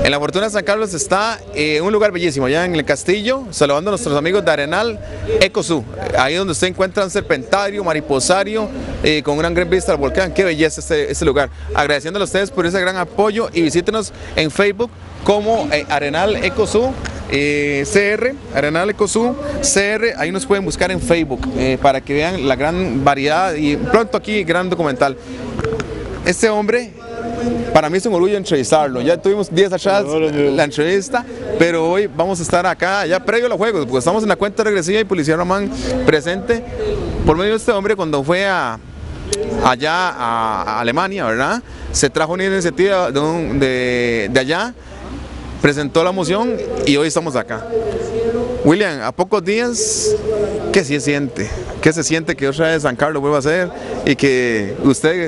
En la Fortuna de San Carlos está un lugar bellísimo, allá en el castillo, saludando a nuestros amigos de Arenal Ecosú, ahí donde usted encuentra un serpentario, mariposario, con una gran vista al volcán. Qué belleza este lugar. Agradeciéndole a ustedes por ese gran apoyo y visítenos en Facebook como Arenal Ecosú. CR, Arenal Ecosú, CR, ahí nos pueden buscar en Facebook para que vean la gran variedad y pronto aquí gran documental. Este hombre, para mí es un orgullo entrevistarlo. Ya tuvimos días atrás la entrevista, pero hoy vamos a estar acá, ya previo a los juegos, porque estamos en la cuenta regresiva y Policía Román presente por medio de este hombre cuando fue allá a Alemania, ¿verdad? Se trajo una iniciativa de allá, presentó la moción y hoy estamos acá. William, a pocos días, ¿qué se siente? ¿Qué se siente que otra vez San Carlos vuelva a ser y que usted,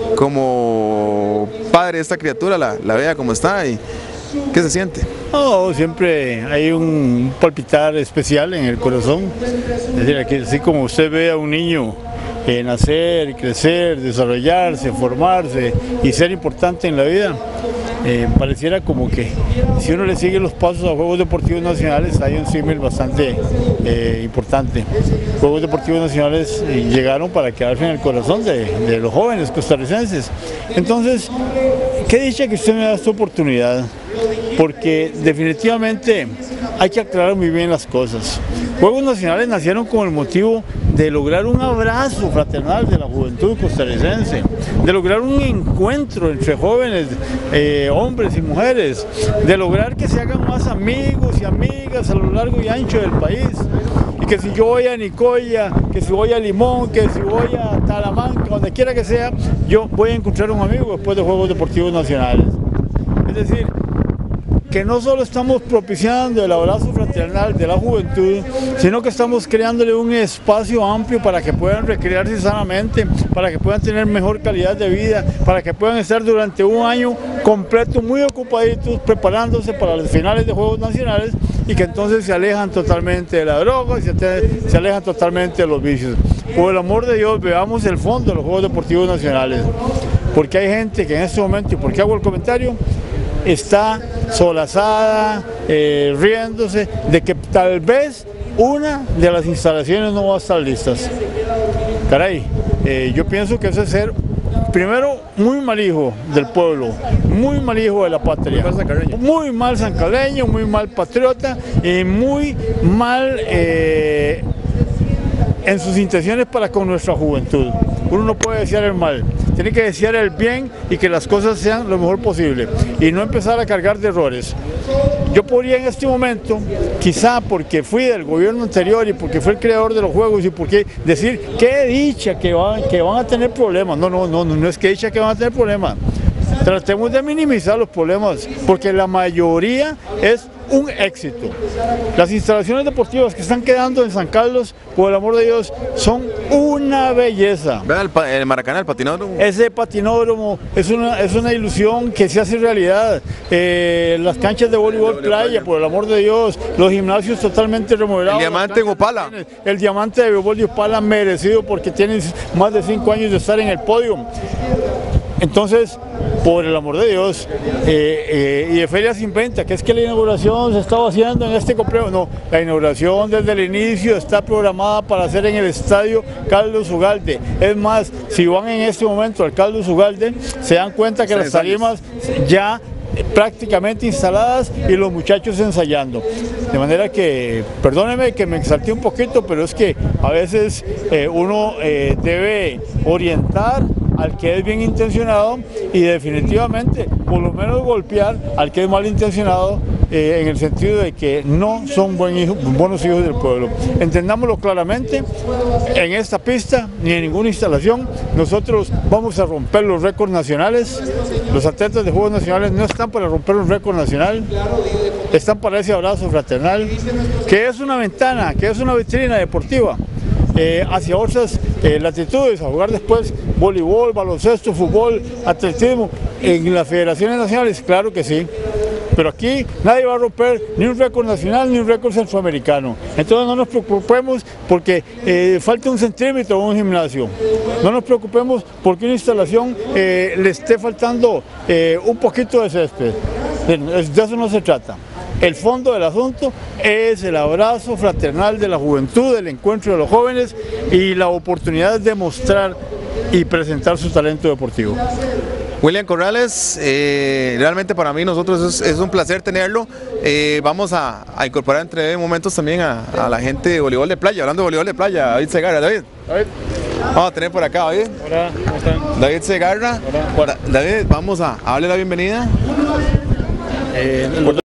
como padre de esta criatura, la vea como está? Y ¿qué se siente? Oh, siempre hay un palpitar especial en el corazón. Es decir, aquí, así como usted ve a un niño nacer, crecer, desarrollarse, formarse y ser importante en la vida, pareciera como que si uno le sigue los pasos a Juegos Deportivos Nacionales hay un símil bastante importante. Juegos Deportivos Nacionales llegaron para quedarse en el corazón de los jóvenes costarricenses. Entonces, qué dicha que usted me da esta oportunidad, porque definitivamente hay que aclarar muy bien las cosas. Juegos Nacionales nacieron con el motivo de lograr un abrazo fraternal de la juventud costarricense, de lograr un encuentro entre jóvenes, hombres y mujeres, de lograr que se hagan más amigos y amigas a lo largo y ancho del país. Y que si yo voy a Nicoya, que si voy a Limón, que si voy a Talamanca, donde quiera que sea, yo voy a encontrar un amigo después de Juegos Deportivos Nacionales. Es decir, que no solo estamos propiciando el abrazo fraternal de la juventud, sino que estamos creándole un espacio amplio para que puedan recrearse sanamente, para que puedan tener mejor calidad de vida, para que puedan estar durante un año completo muy ocupaditos preparándose para los finales de Juegos Nacionales y que entonces se alejan totalmente de la droga y se alejan totalmente de los vicios. Por el amor de Dios, veamos el fondo de los Juegos Deportivos Nacionales, porque hay gente que en este momento, y por qué hago el comentario, está solazada, riéndose de que tal vez una de las instalaciones no va a estar listas. Caray, yo pienso que eso es ser, primero, muy mal hijo del pueblo, muy mal hijo de la patria, muy mal sancarleño, muy mal patriota y muy mal en sus intenciones para con nuestra juventud. Uno no puede desear el mal, tiene que desear el bien y que las cosas sean lo mejor posible y no empezar a cargar de errores. Yo podría en este momento, quizá porque fui del gobierno anterior y porque fui el creador de los juegos y porque decir qué dicha que van a tener problemas. No es que dicha que van a tener problemas. Tratemos de minimizar los problemas porque la mayoría es un éxito. Las instalaciones deportivas que están quedando en San Carlos, por el amor de Dios, son una belleza. Vean el Maracaná, el patinódromo. Ese patinódromo es una ilusión que se hace realidad. Las canchas de voleibol playa, por el amor de Dios, los gimnasios totalmente remodelados. El diamante en Opala. El diamante de voleibol de Opala merecido porque tienen más de 5 años de estar en el podio. Entonces, por el amor de Dios, y de Feria Sin Venta, que es que la inauguración se estaba haciendo en este complejo. No, la inauguración desde el inicio está programada para hacer en el estadio Carlos Ugalde. Es más, si van en este momento al Carlos Ugalde, se dan cuenta que las tarimas ya prácticamente instaladas y los muchachos ensayando. De manera que, perdóneme que me exalté un poquito, pero es que a veces uno debe orientar al que es bien intencionado y definitivamente por lo menos golpear al que es mal intencionado en el sentido de que no son buenos hijos del pueblo. Entendámoslo claramente, en esta pista ni en ninguna instalación nosotros vamos a romper los récords nacionales. Los atletas de Juegos Nacionales no están para romper un récord nacional, están para ese abrazo fraternal, que es una ventana, que es una vitrina deportiva hacia otras latitudes, a jugar después voleibol, baloncesto, fútbol, atletismo, en las federaciones nacionales, claro que sí. Pero aquí nadie va a romper ni un récord nacional ni un récord centroamericano. Entonces no nos preocupemos porque falta 1 centímetro en un gimnasio. No nos preocupemos porque una instalación le esté faltando un poquito de césped. De eso no se trata. El fondo del asunto es el abrazo fraternal de la juventud, el encuentro de los jóvenes y la oportunidad de mostrar y presentar su talento deportivo. William Corrales, realmente para mí nosotros es un placer tenerlo. Vamos a incorporar entre momentos también a la gente de voleibol de playa, hablando de voleibol de playa, David Segarra. David. Vamos a tener por acá, David. Hola, ¿cómo están? David Segarra. Hola. David, vamos a darle la bienvenida.